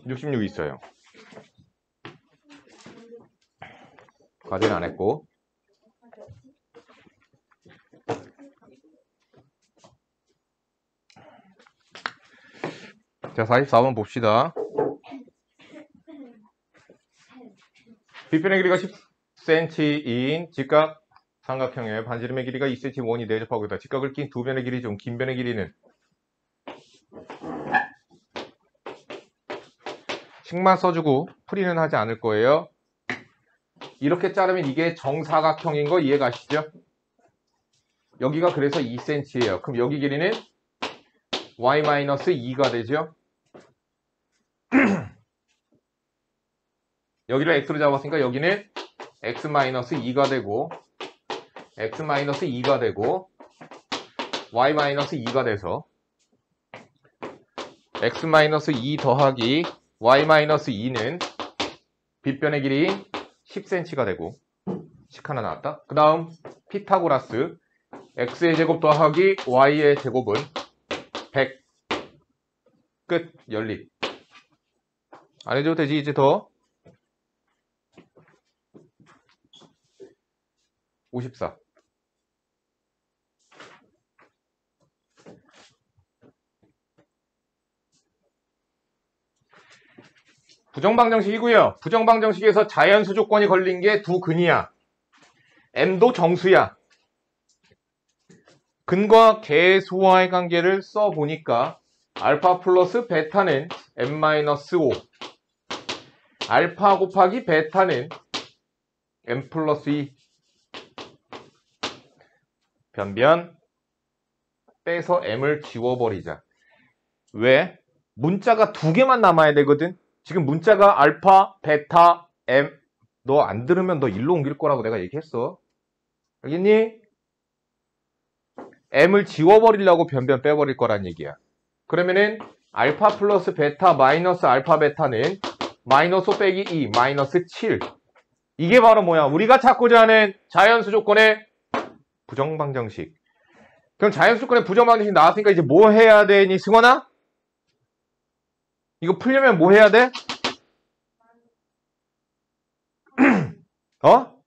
66 있어요. 과제는 안 했고. 자, 44번 봅시다. 빗변의 길이가 10cm인 직각 삼각형의 반지름의 길이가 2cm 원이 내접하고 있다. 직각을 낀 두 변의 길이 중 긴 변의 길이는 식만 써주고 풀이는 하지 않을 거예요. 이렇게 자르면 이게 정사각형인 거 이해가시죠? 여기가 그래서 2cm예요. 그럼 여기 길이는 y-2가 되죠? 여기를 x로 잡았으니까 여기는 x-2가 되고 x-2가 되고 y-2가 돼서 x-2 더하기 y-2는 빗변의 길이 10cm가 되고 식 하나 나왔다. 그 다음 피타고라스 x의 제곱 더하기 y의 제곱은 100 끝 연립. 안 해줘도 되지 이제 더 54. 부정방정식이고요. 부정방정식에서 자연수 조건이 걸린 게 두 근이야. m도 정수야. 근과 계수와의 관계를 써보니까 알파 플러스 베타는 m-5 알파 곱하기 베타는 m 플러스 2 변변 빼서 m을 지워버리자. 왜? 문자가 두 개만 남아야 되거든. 지금 문자가 알파, 베타, m. 너 안 들으면 너 일로 옮길 거라고 내가 얘기했어. 알겠니? m을 지워버리려고 변변 빼버릴 거란 얘기야. 그러면은 알파 플러스 베타 마이너스 알파 베타는 마이너스 5 빼기 2 마이너스 7. 이게 바로 뭐야? 우리가 찾고자 하는 자연수 조건의 부정방정식. 그럼 자연수 조건의 부정방정식 나왔으니까 이제 뭐 해야 되니 승원아? 이거 풀려면 뭐 해야 돼? 어?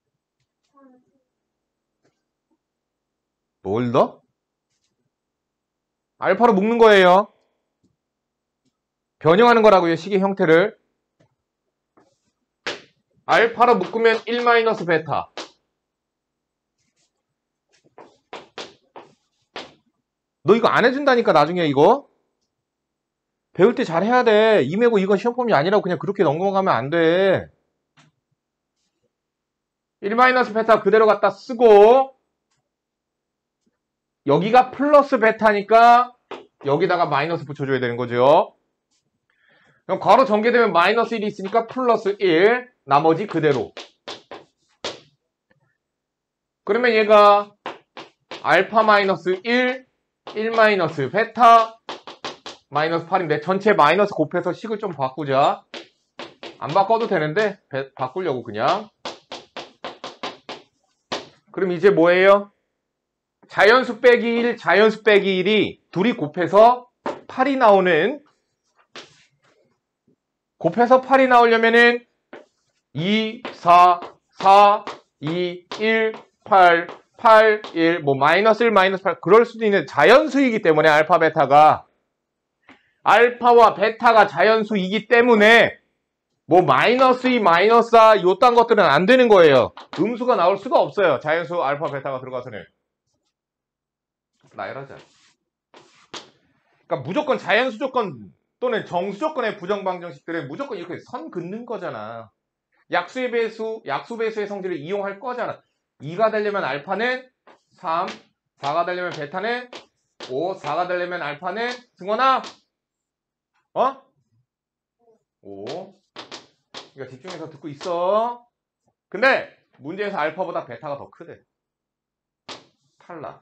뭘 넣어? 알파로 묶는 거예요. 변형하는 거라고요. 식의 형태를. 알파로 묶으면 1 마이너스 베타. 너 이거 안 해준다니까 나중에 이거. 배울 때 잘 해야 돼. 임해고 이건 시험범위 아니라고 그냥 그렇게 넘어가면 안 돼. 1 마이너스 베타 그대로 갖다 쓰고 여기가 플러스 베타니까 여기다가 마이너스 붙여줘야 되는 거죠. 그럼 괄호 전개되면 마이너스 1이 있으니까 플러스 1 나머지 그대로. 그러면 얘가 알파 마이너스 1 1 마이너스 베타 마이너스 8인데 전체 마이너스 곱해서 식을 좀 바꾸자. 안 바꿔도 되는데 바꾸려고 그냥. 그럼 이제 뭐예요? 자연수 빼기 1, 자연수 빼기 1이 둘이 곱해서 8이 나오는 곱해서 8이 나오려면은 2, 4, 4, 2, 1, 8, 8, 1, 뭐 마이너스 1, 마이너스 8 그럴 수도 있는 자연수이기 때문에 알파, 베타가 알파와 베타가 자연수이기 때문에 뭐 마이너스 2, 마이너스 4 요딴 것들은 안 되는 거예요. 음수가 나올 수가 없어요. 자연수 알파, 베타가 들어가서는. 나열하자. 그러니까 무조건 자연수 조건 또는 정수 조건의 부정방정식들은 무조건 이렇게 선 긋는 거잖아. 약수의 배수, 약수 배수의 성질을 이용할 거잖아. 2가 되려면 알파는 3, 4가 되려면 베타는 5, 4가 되려면 알파는 승원아? 5. 그러니까 집중해서 듣고 있어. 근데 문제에서 알파보다 베타가 더 크대. 탈락.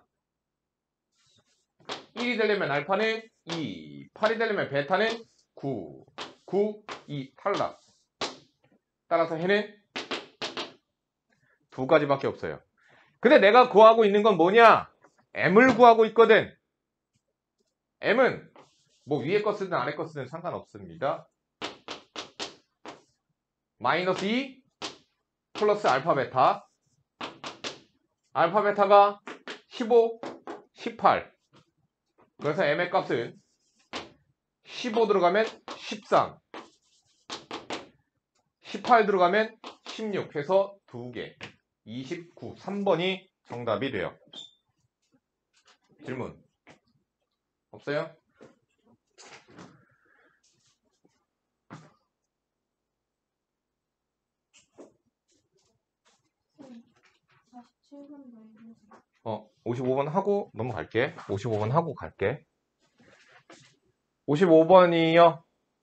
1이 되려면 알파는 2, 8이 되려면 베타는 9, 9, 2 탈락. 따라서 해는 두 가지밖에 없어요. 근데 내가 구하고 있는 건 뭐냐? m을 구하고 있거든. m은 뭐 위에 거 쓰든 아래 거 쓰든 상관없습니다. 마이너스 2 플러스 알파 베타. 알파 베타가 15, 18. 그래서 m의 값은 15 들어가면 13, 18 들어가면 16 해서 2개, 29, 3번이 정답이 돼요. 질문 없어요? 어, 55번 하고 넘어갈게. 55번 하고 갈게. 55번이요.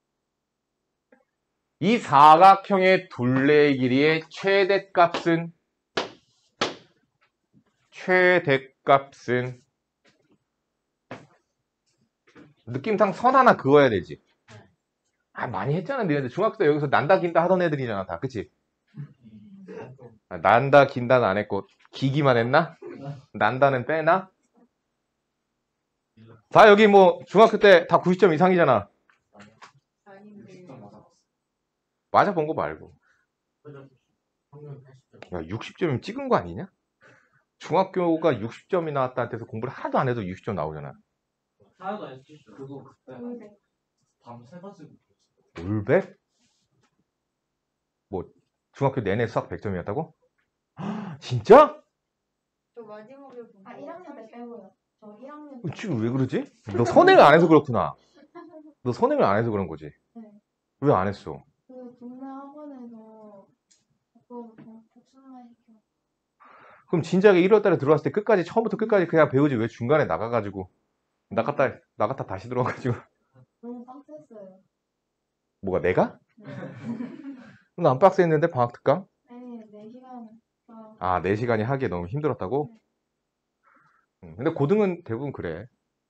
이 사각형의 둘레의 길이의 최대값은 느낌상 선 하나 그어야 되지. 아, 많이 했잖아. 너희들 중학교 때 여기서 난다 긴다 하던 애들이잖아 다. 그치? 아, 난다 긴다는 안 했고 기기만 했나? 난다는 빼나? 다 여기 뭐 중학교 때 다 90점 이상이잖아. 맞아 본 거 말고. 야, 60점이면 찍은 거 아니냐? 중학교가 60점이 나왔다한테 해서 공부를 하나도 안 해도 60점 나오잖아. 하나도 안 했지. 그거 그때 밤새가지고 올백? 뭐 중학교 내내 수학 100점이었다고? 진짜? 저 마지막에 본 아, 1학년 때 빼고요. 저 1학년 때. 지금 왜 그러지? 너 선행을 안 해서 그렇구나. 너 선행을 안 해서 그런 거지. 네. 왜 안 했어? 그 동네 학원에서 그거 복습만 시켜. 그럼 진작에 1월달에 들어왔을 때 끝까지 처음부터 끝까지 그냥 배우지 왜 중간에 나가가지고 나갔다 다시 들어와가지고 너무 빡셌어요. 뭐가 내가? 네. 너 안 빡세했는데 방학 특강? 아니, 4시간. 아 4시간이 하기에 너무 힘들었다고? 근데 고등은 대부분 그래.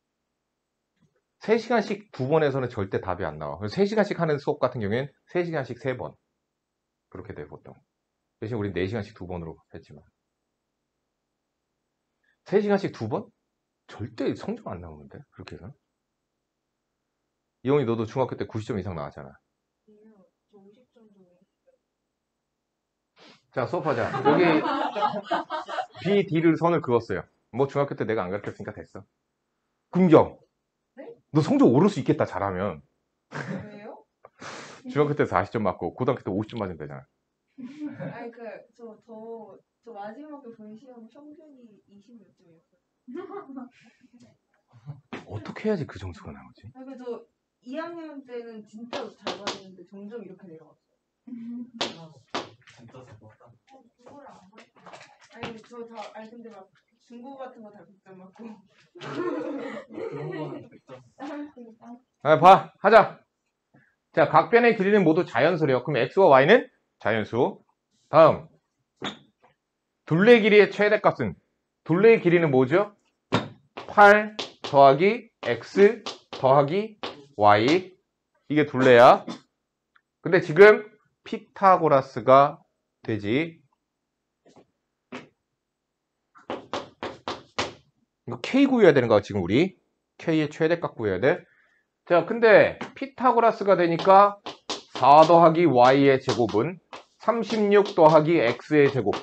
3시간씩 2번에서는 절대 답이 안 나와. 3시간씩 하는 수업 같은 경우엔 3시간씩 3번 그렇게 돼 보통. 대신 우린 4시간씩 2번으로 했지만 3시간씩 2번? 절대 성적 안 나오는데 그렇게 해서. 이영이 너도 중학교 때 90점 이상 나왔잖아. 저 50점 정도. 자 수업하자. 여기 B, D를 선을 그었어요. 뭐 중학교 때 내가 안 가르쳤으니까 됐어. 긍정. 네? 너 성적 오를 수 있겠다 잘하면. 왜요? 중학교 때 40점 맞고 고등학교 때 50점 맞으면 되잖아. 아니 저 마지막에 본 시험 평균이 20몇 점이었어요. 어떻게 해야지 그 점수가 나오지? 아니 저 2학년 때는 진짜 잘 맞았는데 점점 이렇게 내려갔어요. 진짜 잘봤다. 누구를 안 봤어요. 아니 근데 막 중고 같은 거 다 100점 맞고. 그런 거는 100점. 아, 봐 하자. 자 각변의 길이는 모두 자연수래요. 그럼 x와 y는 자연수. 다음 둘레 길이의 최대값은 둘레의 길이는 뭐죠? 8 더하기 x 더하기 y. 이게 둘레야. 근데 지금 피타고라스가 되지. 이거 k 구해야 되는 거야 지금 우리. k의 최대값 구해야 돼. 자 근데 피타고라스가 되니까 4 더하기 y의 제곱은 36 더하기 x의 제곱.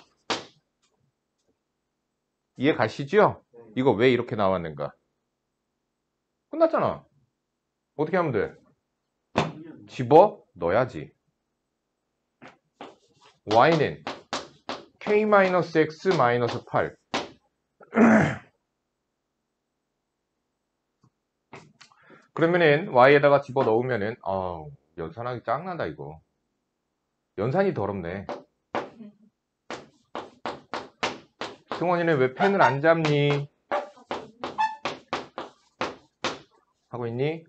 이해 가시죠? 이거 왜 이렇게 나왔는가? 끝났잖아. 어떻게 하면 돼? 집어 넣어야지. y는 k-x-8. 그러면은 y에다가 집어 넣으면은 연산하기 짱난다 이거. 연산이 더럽네. 승원이는 왜 펜을 안 잡니? 하고 있니?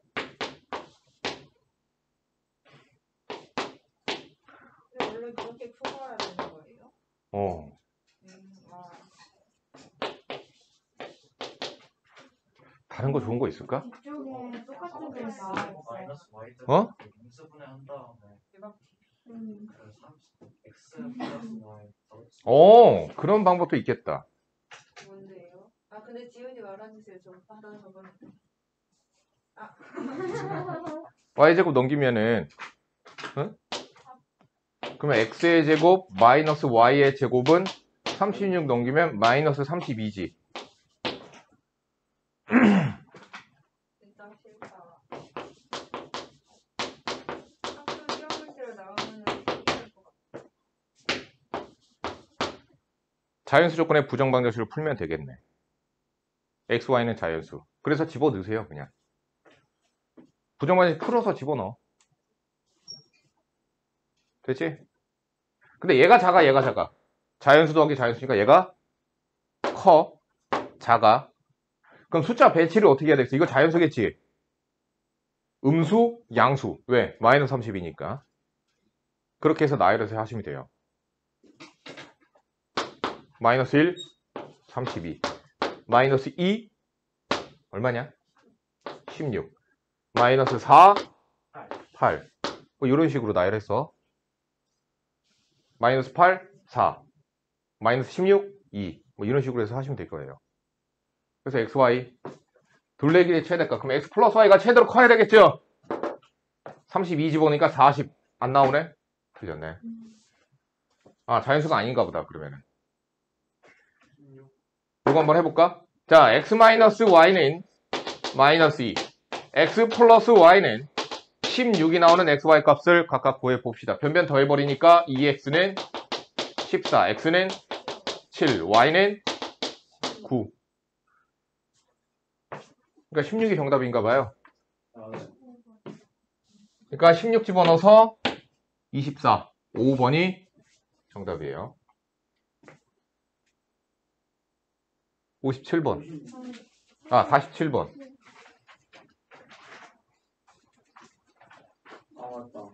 근데 원래 그렇게 풀어야 되는 거예요? 어. 아. 다른 거 좋은 거 있을까? 뒤쪽에 똑같은 게 나와있어요. 마이너스 y 어? 인수분해 한 다음에 대박. 음. 그 30, x 플러스 y 그런 방법도 있겠다. 뭔데요? 아 근데 지훈이 말아주세요. 저 하나 적었는데. y제곱 넘기면은 그러면 x의 제곱 마이너스 y의 제곱은 36 넘기면 마이너스 32지. 진짜 싫다. 학교 시험문제로 나오면은 괜찮을 것 같아. 자연수 조건의 부정방정식을 풀면 되겠네. x, y는 자연수. 그래서 집어넣으세요, 그냥. 부정방정식 풀어서 집어넣어. 됐지? 근데 얘가 작아, 얘가 작아. 자연수 더하기 자연수니까 얘가 커, 작아. 그럼 숫자 배치를 어떻게 해야 되겠어? 이거 자연수겠지? 음수, 양수. 왜? 마이너스 30이니까. 그렇게 해서 나열해서 하시면 돼요. 마이너스 1, 32. 마이너스 2, 얼마냐? 16. 마이너스 4, 8. 뭐 이런 식으로 나열했어. 마이너스 8, 4. 마이너스 16, 2. 뭐 이런 식으로 해서 하시면 될 거예요. 그래서 x, y. 둘레길의 최대값. 그럼 x 플러스 y가 최대로 커야 되겠죠? 32 집어넣으니까 40. 안 나오네? 틀렸네. 아, 자연수가 아닌가 보다, 그러면은. 이거 한번 해볼까? 자, x-y는 마이너스 2. x 플러스 y는 16이 나오는 xy 값을 각각 구해봅시다. 변변 더해버리니까 2x는 14, x는 7, y는 9. 그러니까 16이 정답인가 봐요. 그러니까 16 집어넣어서 24, 5번이 정답이에요. 57번. 아, 47번. 아, 맞다.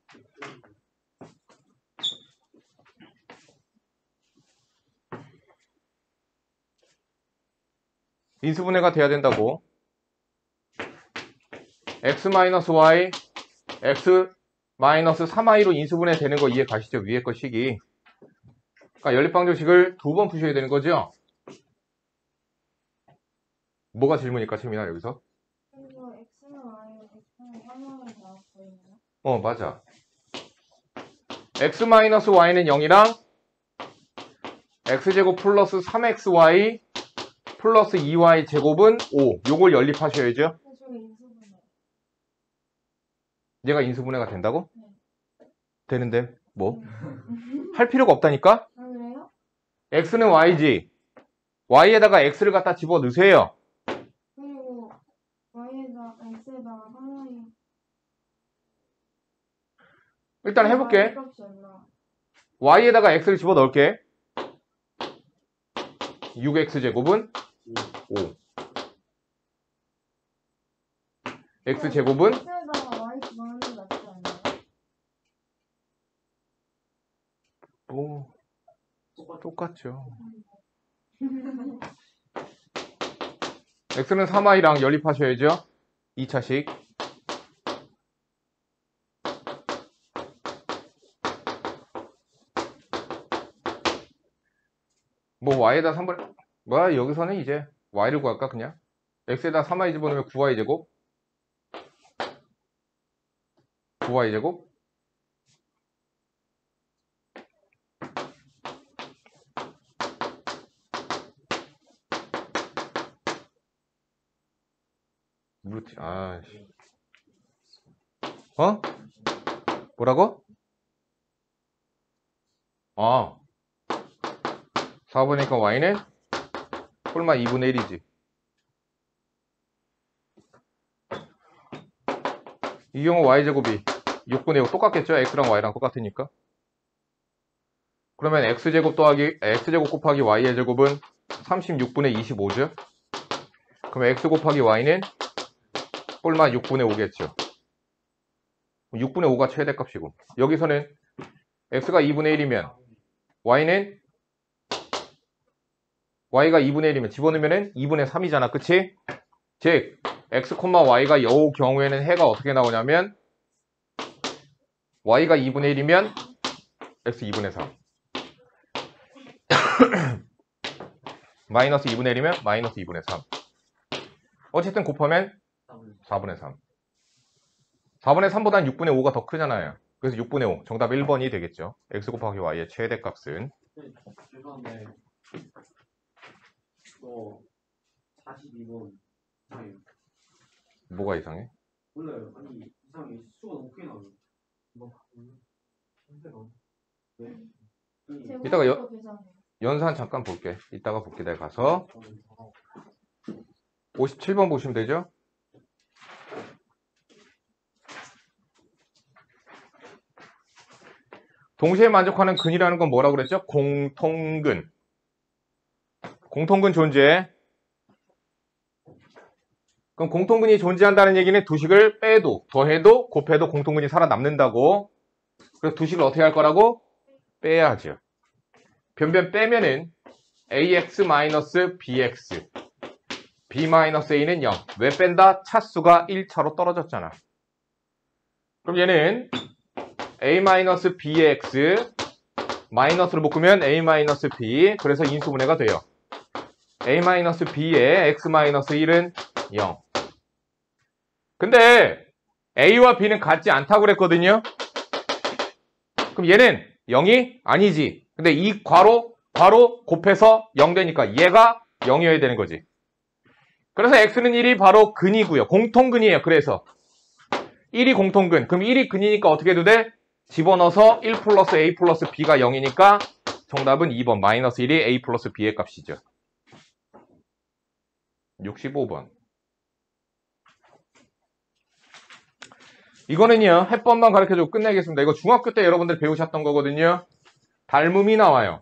인수분해가 돼야 된다고. x-y, x-3i로 인수분해 되는 거 이해 가시죠? 위에 거 식이. 그러니까 연립방정식을 두 번 푸셔야 되는 거죠? 뭐가 질문일까, 채민아, 여기서? 그리고 x는 y는 x는 3y로 나왔거든요. 맞아. x-y는 0이랑 x제곱 플러스 3xy 플러스 2y 제곱은 5. 요걸 연립하셔야죠. 근데 저기 인수분해. 얘가 인수분해가 된다고? 네. 되는데 뭐? 할 필요가 없다니까? 아, 그래요? x는 y지. y에다가 x를 갖다 집어넣으세요. 그리고 x에다가 3y. 일단 해볼게. y 값이 안 나와. y에다가 x를 집어넣을게. 6x제곱은 5. x제곱은 x에다가 y 집어넣는 게 낫지 않나요? 뭐 똑같죠. x는 3i랑 연립하셔야죠. 2차식. 뭐 y에다 3번 뭐야 여기서는 이제 y를 구할까 그냥? x에다 3i 집어넣으면 9y 제곱 9y 제곱 루트 아씨 어? 뭐라고? 아 4번이니까 y는 꼴마 2분의 1이지. 이 경우 y제곱이 6분의 5 똑같겠죠? x랑 y랑 똑같으니까. 그러면 x제곱 곱하기 y의 제곱은 36분의 25죠? 그럼 x 곱하기 y는 꼴마 6분의 5겠죠? 6분의 5가 최대값이고 여기서는 x가 2분의 1이면 y가 2분의 1이면 집어넣으면 2분의 3이잖아. 그치? 즉 x, y가 요 경우에는 해가 어떻게 나오냐면 y가 2분의 1이면 x 2분의 3 마이너스 2분의 1이면 마이너스 2분의 3 어쨌든 곱하면 4분의 3 4분의 3보다는 6분의 5가 더 크잖아요. 그래서 6분의 5. 정답 1번이 되겠죠. x 곱하기 y의 최대값은. 죄송한데 또 42번 이상해요. 뭐가 이상해? 몰라요. 아니 이상해. 수가 너무 크게 나와요. 뭐 힘들어. 네. 이따가 제곱으로 계산해요. 연산 잠깐 볼게. 이따가 볼게. 내가 가서 57번 보시면 되죠? 동시에 만족하는 근이라는 건 뭐라고 그랬죠? 공통근. 공통근 존재. 그럼 공통근이 존재한다는 얘기는 두식을 빼도, 더해도, 곱해도 공통근이 살아남는다고. 그래서 두식을 어떻게 할 거라고? 빼야죠. 변변 빼면은 ax-bx, b-a는 0. 왜 뺀다? 차수가 1차로 떨어졌잖아. 그럼 얘는 a-b의 x, 마이너스를 묶으면 a-b, 그래서 인수분해가 돼요. a-b의 x-1은 0. 근데 a와 b는 같지 않다고 그랬거든요. 그럼 얘는 0이 아니지. 근데 이 괄호 곱해서 0 되니까 얘가 0이어야 되는 거지. 그래서 x는 1이 바로 근이고요. 공통근이에요. 그래서 1이 공통근. 그럼 1이 근이니까 어떻게 해도 돼? 집어넣어서 1 플러스 a 플러스 b가 0이니까 정답은 2번 마이너스 1이 a 플러스 b의 값이죠. 65번. 이거는요, 해법만 가르쳐주고 끝내겠습니다. 이거 중학교 때 여러분들 배우셨던 거거든요. 닮음이 나와요.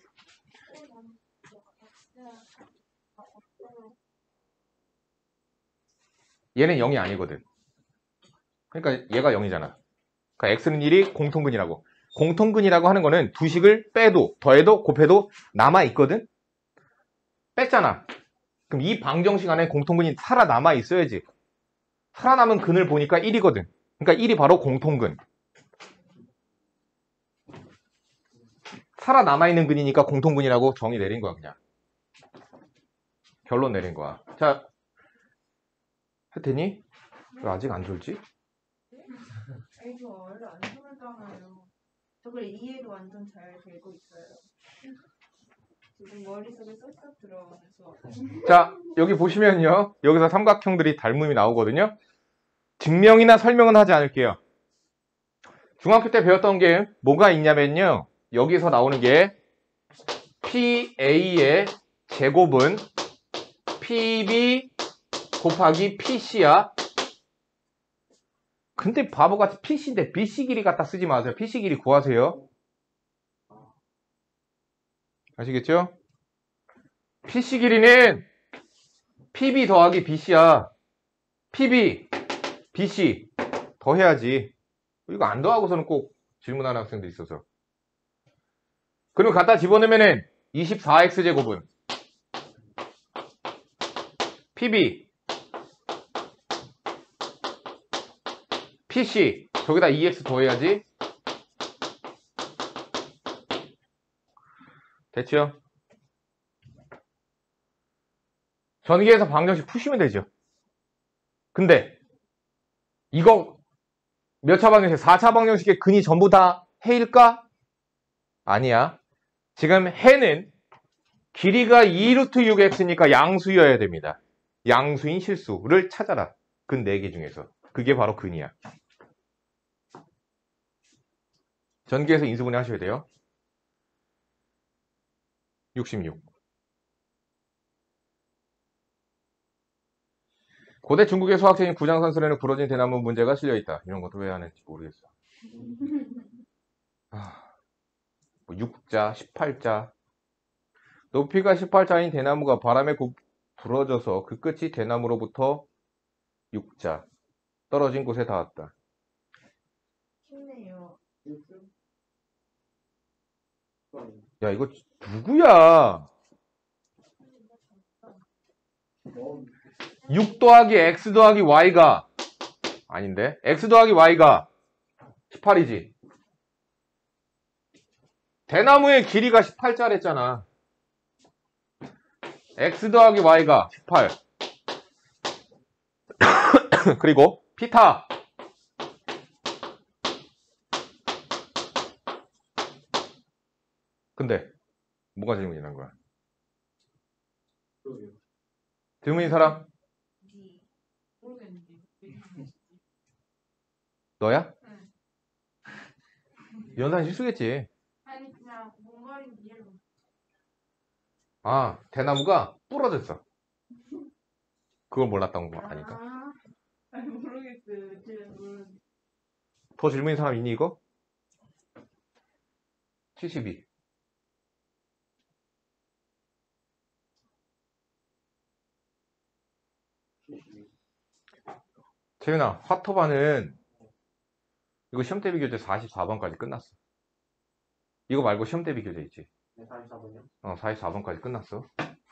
얘는 0이 아니거든. 그러니까 얘가 0이잖아. 그러니까 x는 1이 공통근이라고. 공통근이라고 하는 거는 두식을 빼도, 더해도, 곱해도 남아있거든? 뺐잖아. 그럼 이 방정식 안에 공통근이 살아남아 있어야지. 살아남은 근을 보니까 1이거든. 그러니까 1이 바로 공통근. 살아남아있는 근이니까 공통근이라고 정의 내린 거야, 그냥. 결론 내린 거야. 자, 혜태니? 왜 아직 안 졸지? 저 원래 안 졸잖아요. 저 그래 이해도 완전 잘 되고 있어요. 지금 머릿속에 쏙쏙 들어가면서. 자, 여기 보시면요. 여기서 삼각형들이 닮음이 나오거든요. 증명이나 설명은 하지 않을게요. 중학교 때 배웠던 게 뭐가 있냐면요. 여기서 나오는 게 PA의 제곱은 PB 곱하기 PC야. 근데 바보같이 PC인데 BC 길이 갖다 쓰지 마세요. PC 길이 구하세요. 아시겠죠? PC 길이는 PB 더하기 BC야. PB, BC 더해야지. 이거 안 더하고서는 꼭 질문하는 학생들이 있어서. 그럼 갖다 집어넣으면은 24x제곱은 PB, PC, 저기다 2x 더해야지. 됐죠? 전기에서 방정식 푸시면 되죠. 근데 이거 몇 차 방정식? 4차 방정식의 근이 전부 다 해일까? 아니야. 지금 해는 길이가 2루트 6x니까 양수여야 됩니다. 양수인 실수를 찾아라. 근 4개 중에서. 그게 바로 근이야. 전기에서 인수분해 하셔야 돼요. 66. 고대 중국의 수학자인 구장산술에는 부러진 대나무 문제가 실려있다. 이런 것도 왜 하는지 모르겠어. 6자, 18자. 높이가 18자인 대나무가 바람에 부러져서 그 끝이 대나무로부터 6자. 떨어진 곳에 닿았다. 힘내요. 야, 이거 누구야? 6 더하기 x 더하기 y가 아닌데? x 더하기 y가 18이지. 대나무의 길이가 18자랬잖아. x 더하기 y가 18. 그리고 피타 근데 뭐가 질문이 난 거야? 그러게요. 질문인 사람? 니. 모르겠는데. 너야? 응. 연산 실수겠지. 아니 그냥 뭔 말인지 이해를 못. 아, 대나무가 부러졌어. 그걸 몰랐던 거 아니까. 아, 아니 모르겠어요. 제가 모르겠어요. 더 질문인 사람 있니 이거? 72. 재윤아, 화토반은 이거 시험 대비 교재 44번까지 끝났어. 이거 말고 시험 대비 교재 있지? 네, 44번이요? 44번까지 끝났어.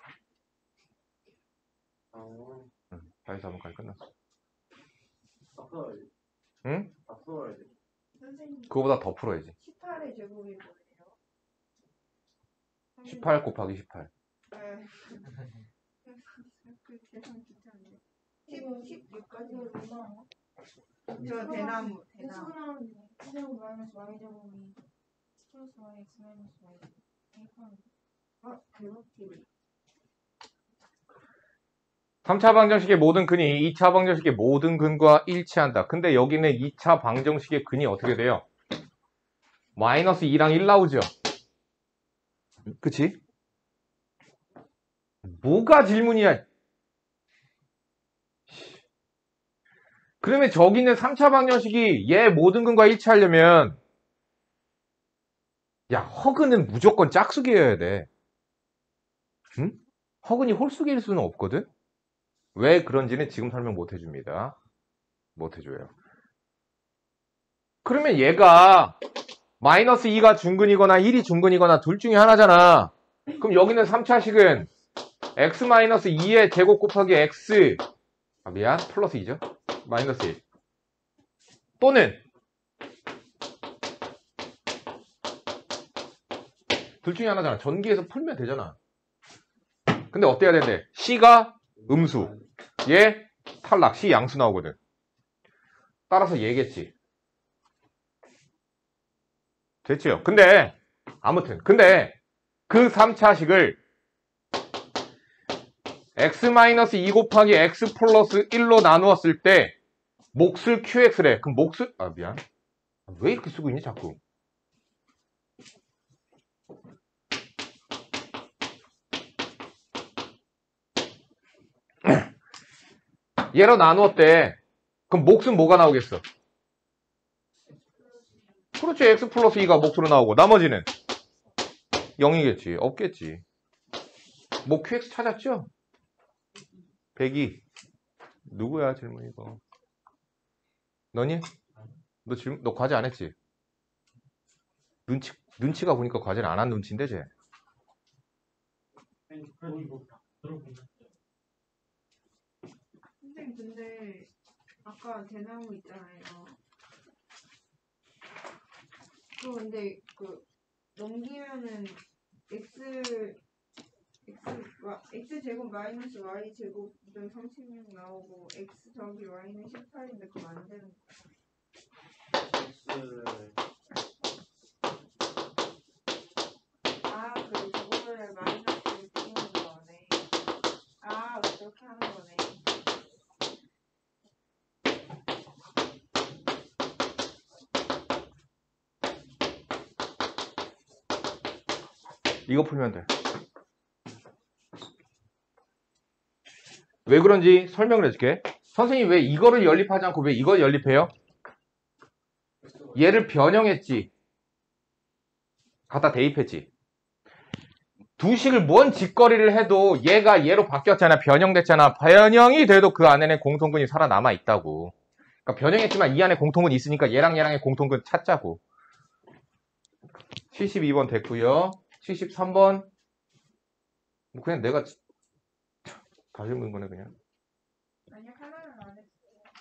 아, 44번까지 끝났어. 다 풀어야 돼. 응? 다 풀어야 돼. 선생님, 그거보다 더 풀어야지. 18의 제곱이 뭐예요? 18 곱하기 18. 네. 그 계산 귀찮은데. 이거 16까지. 이거 얼마야? 저 대나무. X가 나오는데 X제곱 마이너스 Y제곱이 X 플러스 Y X 마이너스 Y 대입하는 대박이네. 3차 방정식의 모든 근이 2차 방정식의 모든 근과 일치한다. 근데 여기는 2차 방정식의 근이 어떻게 돼요? 마이너스 2랑 1 나오죠? 그치? 뭐가 질문이야? 그러면 저기는 3차 방정식이 얘 모든 근과 일치하려면 야, 허근은 무조건 짝수기여야 돼. 응? 허근이 홀수기일 수는 없거든? 왜 그런지는 지금 설명 못 해줍니다. 못 해줘요. 그러면 얘가 마이너스 2가 중근이거나 1이 중근이거나 둘 중에 하나잖아. 그럼 여기는 3차식은 x-2의 제곱 곱하기 x 미안 플러스 2죠. 마이너스 1 또는 둘 중에 하나잖아. 전기에서 풀면 되잖아. 근데 어떻게 해야 되는데 C가 음수 얘 탈락 C 양수 나오거든. 따라서 얘겠지. 됐지요? 근데 아무튼 근데 그 3차식을 x-2 곱하기 x 플러스 1로 나누었을 때 몫을 qx래. 그럼 몫을 미안. 왜 이렇게 쓰고 있니 자꾸. 얘로 나누었대. 그럼 몫은 뭐가 나오겠어? 그렇지. x 플러스 2가 몫으로 나오고 나머지는 0이겠지. 없겠지. 뭐 qx 찾았죠? 102. 누구야 질문 이거? 너니? 너 과제 안 했지? 눈치가 보니까 과제를 안 한 눈치인데 쟤. 선생님 근데 아까 대나무 있잖아요. 근데 넘기면은 x 제곱 마이너스 y 제곱 36 나오고 x 더하기 y는 18인데 그거 안 되는 그 저거를 마이너스를 끼우는 거네. 그렇게 하는 거네. 이거 풀면 돼. 왜 그런지 설명을 해줄게. 선생님이 왜 이거를 연립하지 않고 왜 이걸 연립해요? 얘를 변형했지. 갖다 대입했지. 두 식을 뭔 짓거리를 해도 얘가 얘로 바뀌었잖아. 변형됐잖아. 변형이 돼도 그 안에는 공통근이 살아남아 있다고. 그러니까 변형했지만 이 안에 공통근이 있으니까 얘랑 얘랑의 공통근 찾자고. 72번 됐고요. 73번 그냥 내가 다 읽은 거네 그냥. 아니요, 하나는 안 했어요.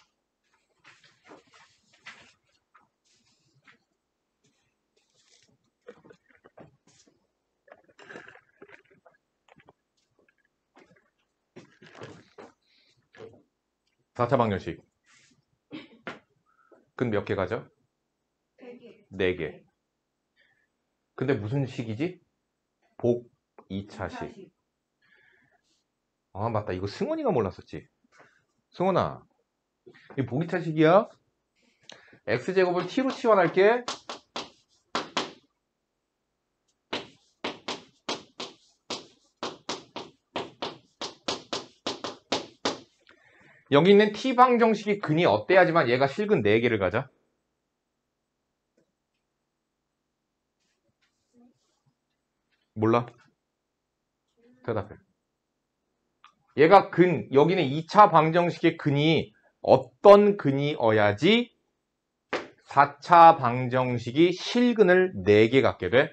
(4차) 방정식 근 몇 개 가죠? 3개. 4개. 근데 무슨 식이지? 복 2차식. 아, 맞다. 이거 승원이가 몰랐었지. 승원아, 이 복 2차식이야? x제곱을 t로 치환할게. 여기 있는 t방정식이 근이 어때야지만 얘가 실근 4개를 가져? 몰라? 대답해. 얘가 여기는 2차 방정식의 근이 어떤 근이어야지 4차 방정식이 실근을 4개 갖게 돼?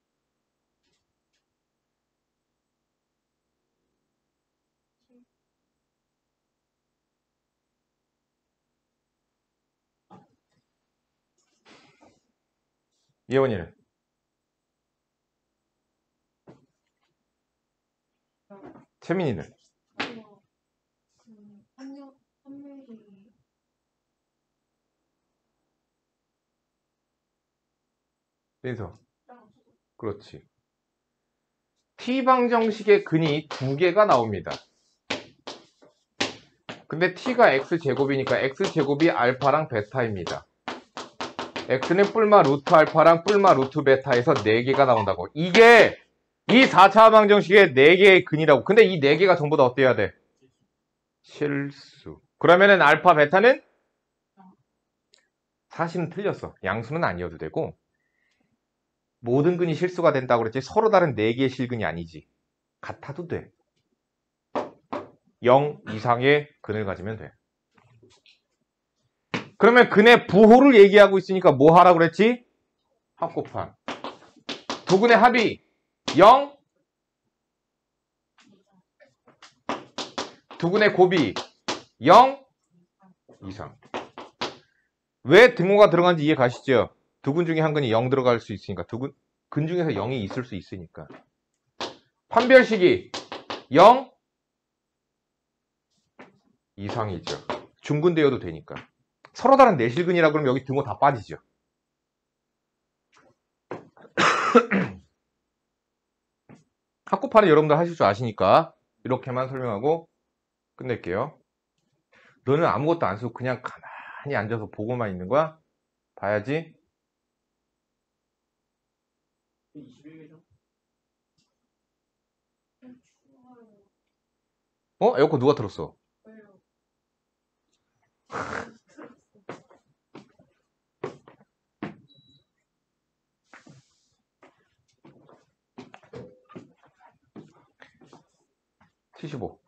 예원이는? 채민이는? 민서? 그렇지. t방정식의 근이 2개가 나옵니다. 근데 t가 x제곱이니까 x제곱이 알파랑 베타입니다. x는 뿔마 루트 알파랑 뿔마 루트 베타에서 4개가 나온다고. 이게 이 4차 방정식의 4개의 근이라고. 근데 이 4개가 전부 다 어때야 돼? 실수. 그러면은 알파 베타는? 사실은 틀렸어. 양수는 아니어도 되고 모든 근이 실수가 된다고 그랬지 서로 다른 4개의 실근이 아니지. 같아도 돼. 0 이상의 근을 가지면 돼. 그러면 근의 부호를 얘기하고 있으니까 뭐 하라고 그랬지? 합곱함. 두 근의 합이 0, 두 근의 곱이 0 이상. 왜 등호가 들어간지 이해 가시죠? 두 근 중에 한 근이 0 들어갈 수 있으니까. 근 중에서 0이 있을 수 있으니까. 판별식이 0 이상이죠. 중근되어도 되니까. 서로 다른 내실근이라 그러면 여기 등호 다 빠지죠. 합곱하는 여러분들 하실 줄 아시니까 이렇게만 설명하고 끝낼게요. 너는 아무것도 안 쓰고 그냥 가만히 앉아서 보고만 있는 거야? 봐야지. 21개죠? 에어컨 누가 틀었어? 75.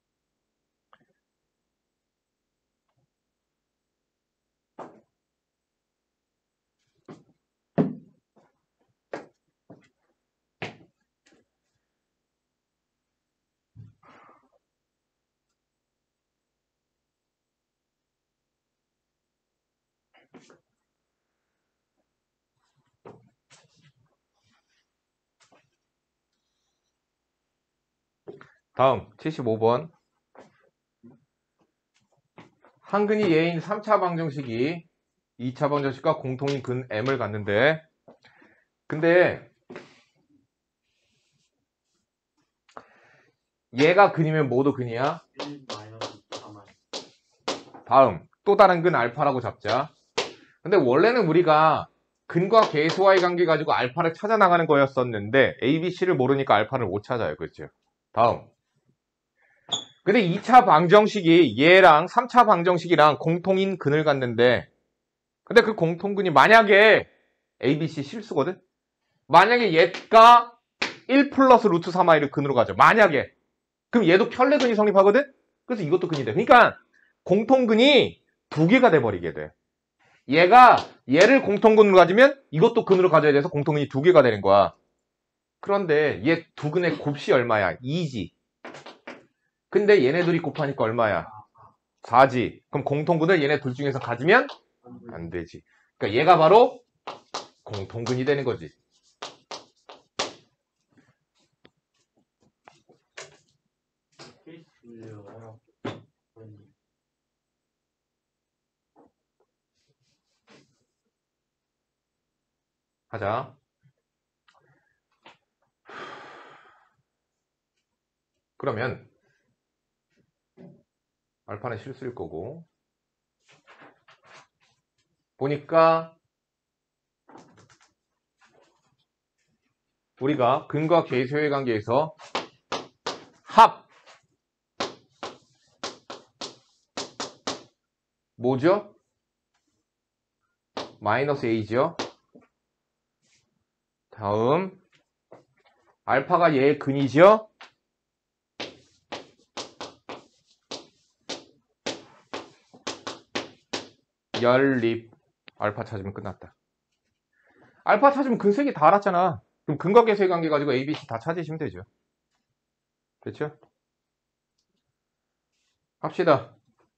다음 75번. 한 근이 얘인 3차 방정식이 2차 방정식과 공통인 근 m을 갖는데 근데 얘가 근이면 모두 근이야? 1 마이너스 4만. 다음 또 다른 근 알파라고 잡자. 근데 원래는 우리가 근과 계수와의 관계 가지고 알파를 찾아 나가는 거였었는데 A, B, C를 모르니까 알파를 못 찾아요. 그렇죠? 다음. 근데 2차 방정식이 얘랑 3차 방정식이랑 공통인 근을 갖는데 근데 그 공통근이 만약에 A, B, C 실수거든? 만약에 얘가 1 플러스 루트 3i를 근으로 가죠. 만약에. 그럼 얘도 켤레근이 성립하거든? 그래서 이것도 근이 돼. 그러니까 공통근이 2개가 돼버리게 돼. 얘를 공통근으로 가지면 이것도 근으로 가져야 돼서 공통근이 2개가 되는 거야. 그런데 얘 두 근의 곱이 얼마야? 2지. 근데 얘네 둘이 곱하니까 얼마야? 4지. 그럼 공통근을 얘네 둘 중에서 가지면 안 되지. 그러니까 얘가 바로 공통근이 되는 거지. 하자. 그러면 알파는 실수일 거고 보니까 우리가 근과 계수의 관계에서 합 뭐죠? 마이너스 a죠. 다음 알파가 얘의 근이죠. 연립. 알파 찾으면 끝났다. 알파 찾으면 근 세 개 다 알았잖아. 그럼 근과 계수의 관계 가지고 A, B, C 다 찾으시면 되죠. 됐죠? 합시다.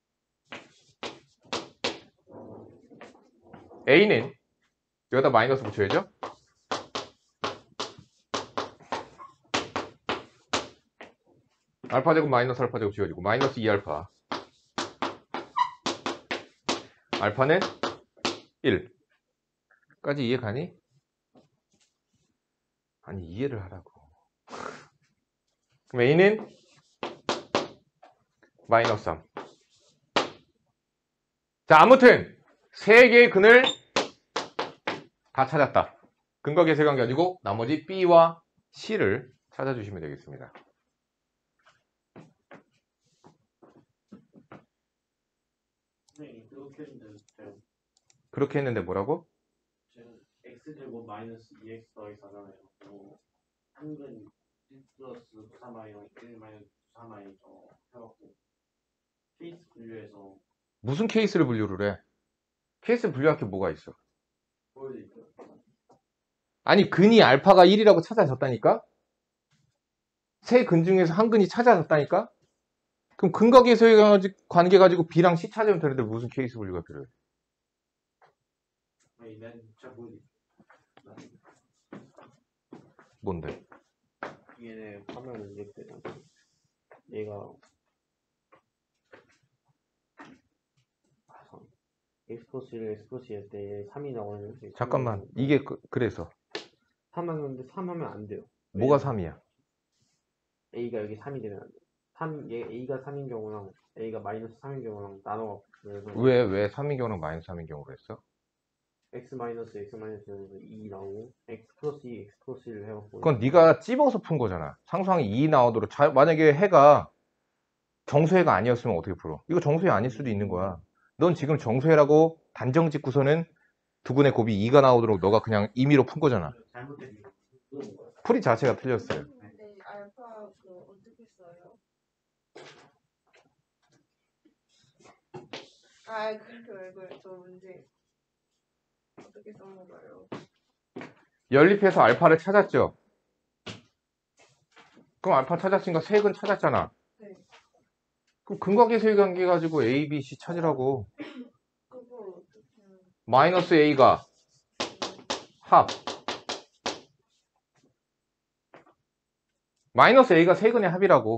A는 여기다 마이너스 붙여야죠. 알파 제곱 마이너스 알파 제곱 지워지고 마이너스 2알파. 알파는 1. 까지 이해 가니? 아니 이해를 하라고. 그럼 A는 마이너스 3. 자, 아무튼 세 개의 근을 다 찾았다. 근과 계수의 관계 가지고 나머지 B와 C를 찾아주시면 되겠습니다. 네, 그렇게 했는데 그렇게 했는데 뭐라고? 지금 x제곱 마이너스 2x 더하기 4잖아요. 한근 1 플러스 4 마이너스 1 마이너스 4 마이너스 해갖고 케이스 분류해서 무슨 케이스를 분류를 해? 케이스 분류할 게 뭐가 있어? 보여드릴게요. 아니 근이 알파가 1이라고 찾아졌다니까? 세 근 중에서 한 근이 찾아졌다니까? 그럼 근과 계수의 관계 가지고 B랑 C 찾으면 되는데 무슨 케이스 분류가 필요해? 아니, 난잘 보여드릴게요. 뭔데? 얘네 화면을 이렇게 얘가 x 플러스 1 x 플러스 1할 때 3이 나오는데 잠깐만 이게 그래서 3 하는데 3 하면 안 돼요. 뭐가 3이야? a가 여기 3이 되면 안 돼요. 3, 얘 a가 3인 경우랑 a가 마이너스 3인 경우랑 나눠갖고 그래서 왜 3인 경우랑 마이너스 3인 경우로 했어? x 마이너스 2 나오고 x 플러스 2 x 플러스 1 해갖고 그건 네가 찝어서 푼 거잖아. 상수항이 2 나오도록 만약에 해가 정수해가 아니었으면 어떻게 풀어? 이거 정수해 아닐 수도 있는 거야. 넌 지금 정수해라고 단정 짓고서는 두 근의 곱이 2가 나오도록 너가 그냥 임의로 푼 거잖아. 잘못된 거. 풀이 자체가 틀렸어요. 근데 알파 그 어떻게 써요? 아 그렇게 말고요. 저 문제 어떻게 써먹어요? 연립해서 알파를 찾았죠? 그럼 알파 찾았으니까 세 근 찾았잖아. 네. 그럼 근과 계수의 관계 가지고 A, B, C 찾으라고. 그걸 어떻게 하는 마이너스 A가 합. 마이너스 A가 세 근의 합이라고.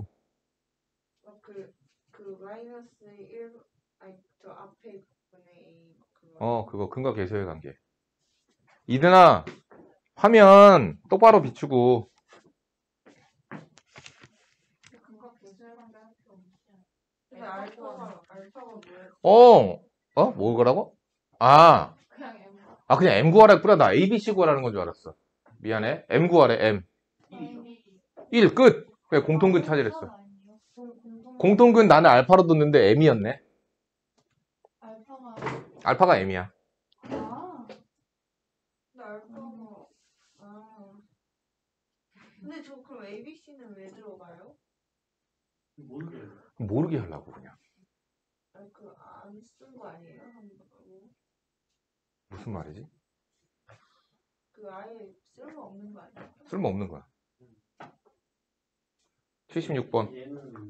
그 마이너스 1 아니 저 앞에 분의 A 그거 그거 근과 계수의 관계. 이드나 화면 똑바로 비추고. 근거 계수의 관계 할 필요 없지. 근데 알파가 뭐라고? 아, 그냥 M. 그냥 M 구하라 뿌려. 나 A, B, C 구하라는 건 줄 알았어. 미안해. M 구하래, M. 1, 끝. 왜 공통근 찾으랬어. 공통근 나는 알파로 뒀는데 M이었네. 알파가 알파가 M이야. 근데 알파가 근데 저 그럼 ABC는 왜 들어가요? 모르게 하려고 그냥. 아니 그안 쓴 거 아니에요? 한 번. 무슨 말이지? 그 아예 쓸모 없는 거 아니에요? 쓸모없는 거야. 76번. 얘는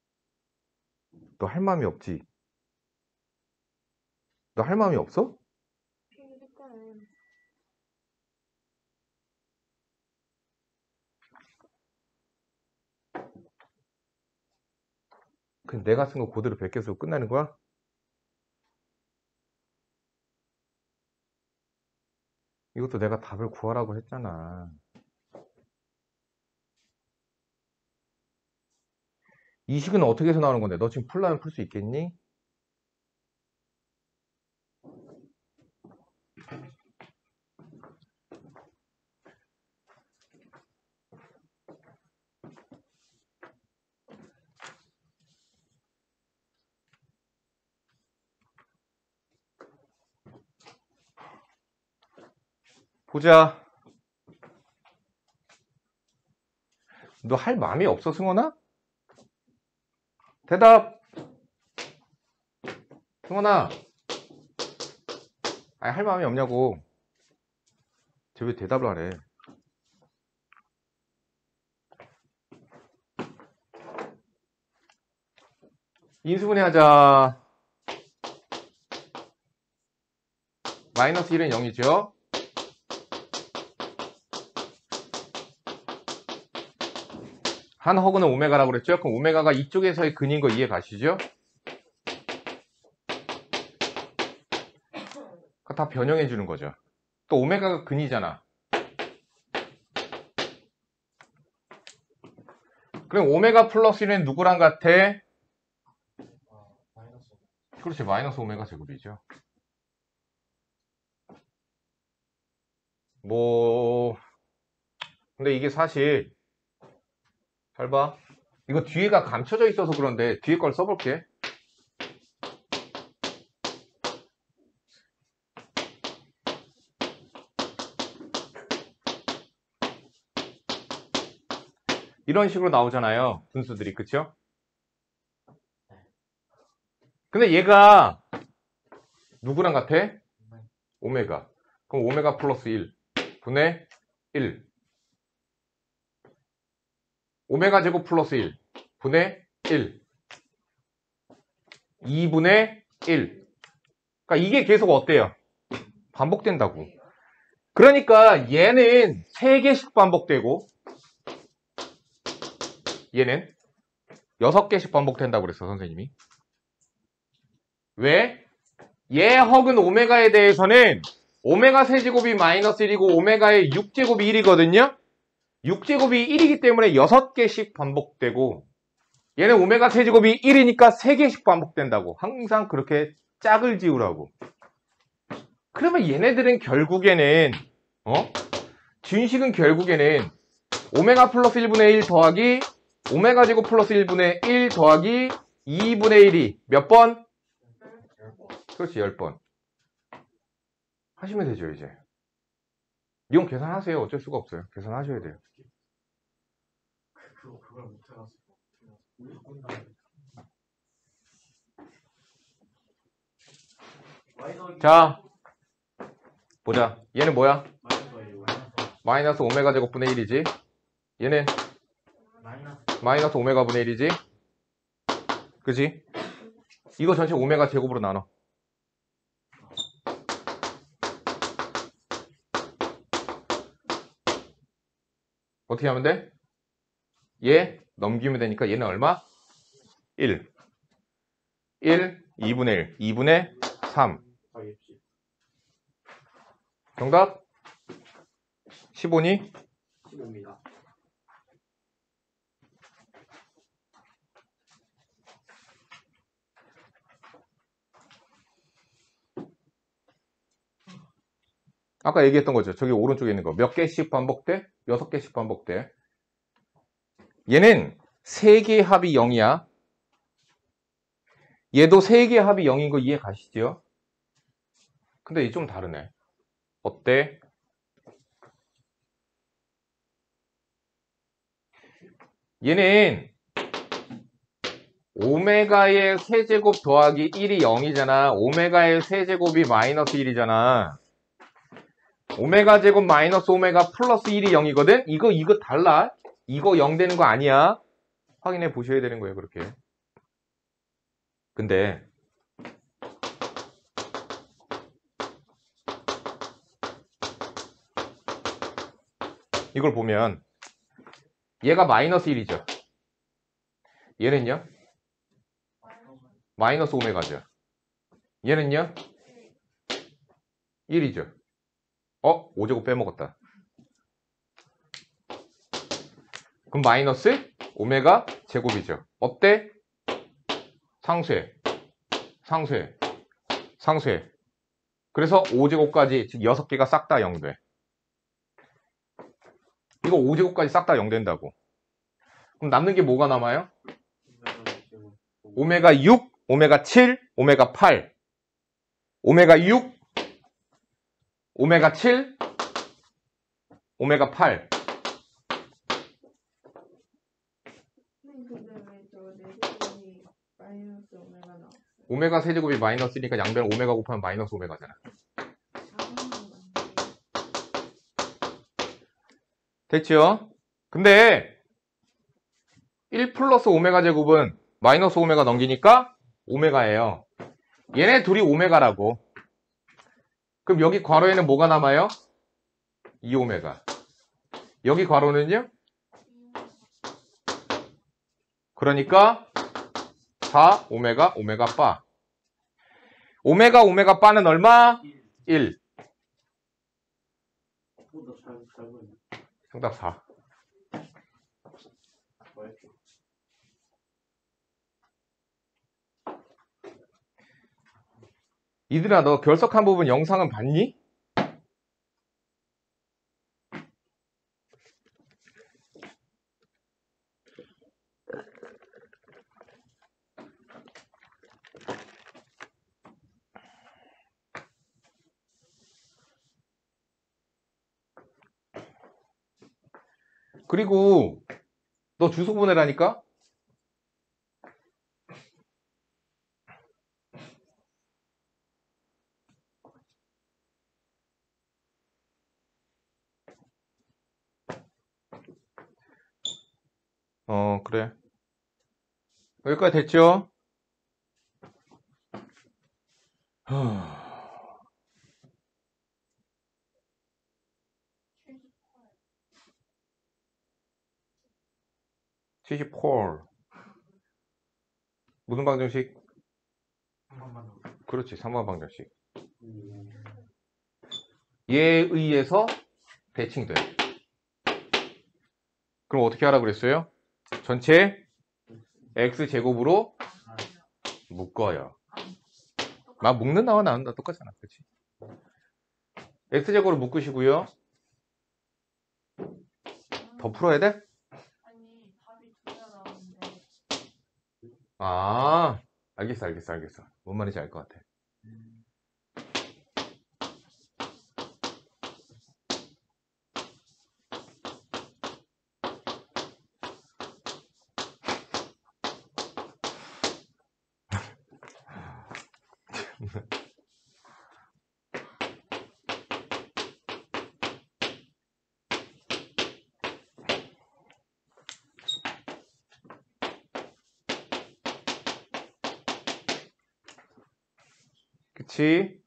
너 할 마음이 없지? 너 할 마음이 없어? 그럼 내가 쓴 거 그대로 베껴 쓰고 끝나는 거야? 이것도 내가 답을 구하라고 했잖아. 이 식은 어떻게 해서 나오는 건데? 너 지금 풀라면 풀 수 있겠니? 보자. 너 할 마음이 없어, 승원아? 대답. 승원아. 아니, 할 마음이 없냐고. 쟤 왜 대답을 안 해? 인수분해 하자. 마이너스 1은 0이죠. 한 허그는 오메가라고 그랬죠? 그럼 오메가가 이쪽에서의 근인 거 이해 가시죠? 다 변형해 주는 거죠. 또 오메가가 근이잖아. 그럼 오메가 플러스 1은 누구랑 같아? 마이너스. 그렇지, 마이너스 오메가 제곱이죠. 근데 이게 사실 잘 봐. 이거 뒤에가 감춰져 있어서 그런데 뒤에 걸 써볼게. 이런 식으로 나오잖아요. 분수들이. 그쵸? 근데 얘가 누구랑 같아? 오메가. 그럼 오메가 플러스 1 분의 1. 오메가 제곱 플러스 1 분의 1. 2분의 1. 그러니까 이게 계속 어때요? 반복된다고. 그러니까 얘는 3개씩 반복되고 얘는 6개씩 반복된다고 그랬어, 선생님이. 왜? 얘 허근 오메가에 대해서는 오메가 세제곱이 마이너스 1이고 오메가의 6제곱이 1이거든요. 6제곱이 1이기 때문에 6개씩 반복되고 얘는 오메가 세제곱이 1이니까 3개씩 반복된다고. 항상 그렇게 짝을 지우라고. 그러면 얘네들은 결국에는 준식은 결국에는 오메가 플러스 1분의 1 더하기 오메가 제곱 플러스 1분의 1 더하기 2분의 1이 몇 번? 그렇지, 10번. 하시면 되죠, 이제. 이건 계산하세요. 어쩔 수가 없어요. 계산하셔야 돼요. 그걸 못해가지고. 자, 보자. 얘는 뭐야? 마이너스. 마이너스 오메가 제곱분의 1이지. 얘는 마이너스 오메가 분의 1이지. 그지? 이거 전체 오메가 제곱으로 나눠. 어떻게 하면 돼? 얘 넘기면 되니까 얘는 얼마? 1. 1, 2분의 1. 2분의 3. 정답? 15니? 15입니다. 아까 얘기했던 거죠. 저기 오른쪽에 있는 거. 몇 개씩 반복돼? 6개씩 반복돼. 얘는 3개의 합이 0이야. 얘도 3개의 합이 0인 거 이해 가시죠? 근데 이 좀 다르네. 어때? 얘는 오메가의 세제곱 더하기 1이 0이잖아. 오메가의 세제곱이 마이너스 1이잖아. 오메가 제곱 마이너스 오메가 플러스 1이 0이거든? 이거 달라. 이거 0 되는 거 아니야. 확인해 보셔야 되는 거예요, 그렇게. 근데 이걸 보면 얘가 마이너스 1이죠. 얘는요? 마이너스 오메가죠. 얘는요? 1이죠. 5제곱 빼먹었다. 그럼 마이너스 오메가 제곱이죠. 어때? 상쇄. 상쇄. 상쇄. 그래서 5제곱까지 즉 6개가 싹 다 0돼. 이거 5제곱까지 싹 다 0된다고. 그럼 남는 게 뭐가 남아요? 오메가 6, 오메가 7, 오메가 8. 오메가 6, 오메가 7, 오메가 8. 근데 왜 저 내제곱이 마이너스 오메가 나왔어요? 오메가 세제곱이 마이너스니까 양변 오메가 곱하면 마이너스 오메가잖아. 됐죠? 근데 1 플러스 오메가 제곱은 마이너스 오메가 넘기니까 오메가예요. 얘네 둘이 오메가라고. 그럼 여기 괄호에는 뭐가 남아요? 2오메가. 여기 괄호는요? 그러니까 4오메가 오메가 바. 오메가 오메가 바는 얼마? 1. 보다 잘 보이네. 정답 4. 뭐였죠? 이들아, 너 결석한 부분 영상은 봤니? 그리고 너 주소 보내라니까? 그래. 여기까지 됐죠? 74. 무슨 방정식? 한 번만 더. 그렇지, 3번 방정식. 음. 얘에 의해서 대칭돼. 그럼 어떻게 하라 그랬어요? 전체 x제곱으로 묶어요. 막 묶는 나와 나눈다 똑같잖아. 그렇지? x제곱으로 묶으시고요. 더 풀어야 돼? 아니 답이 두 개 나오는데 아, 알겠어. 뭔 말인지 알 것 같아. 그치?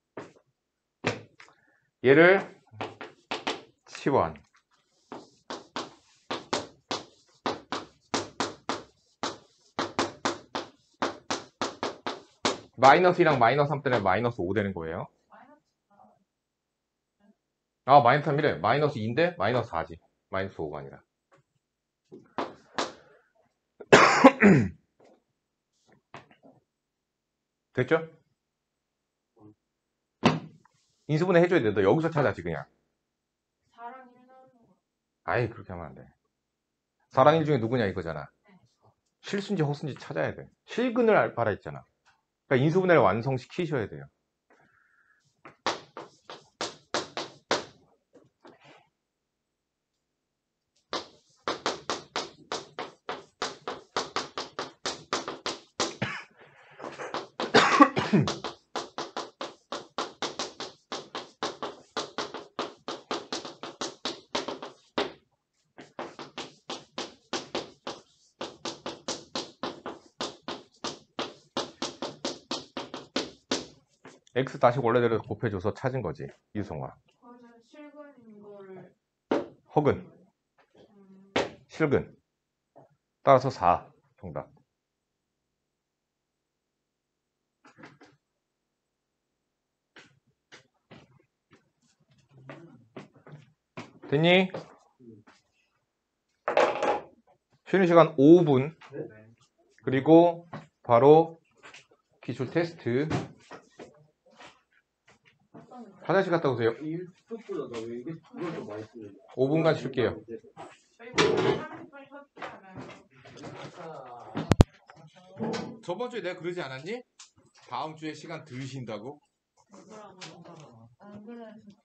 얘를 치원. 마이너스 2랑 마이너스 3 때문에 마이너스 5 되는 거예요. 아, 마이너스 3이래. 마이너스 2인데 마이너스 4지. 마이너스 5가 아니라. 됐죠? 인수분해 해줘야 돼. 너 여기서 찾아지 그냥. 4랑 1 나오는 거. 아이, 그렇게 하면 안 돼. 4랑 1 중에 누구냐 이거잖아. 실수인지 허수인지 찾아야 돼. 실근을 알바라 했잖아. 그러니까 인수분해를 완성시키셔야 돼요. x 다시 원래대로 곱해줘서 찾은 거지. 이성아. 거기서 실근인 거를 허근, 실근. 따라서 4 정답. 됐니? 쉬는 시간 5분. 그리고 바로 기출 테스트. 화장실 갔다 오세요. 이 속보다 나왜 이게 그걸 더 많이 쓰는 5분간 쉴게요. 저희 30분 쉬었잖아요. 저번 주에 내가 그러지 않았니? 다음 주에 시간 덜 쉰다고? 뭐라고? 안 그래서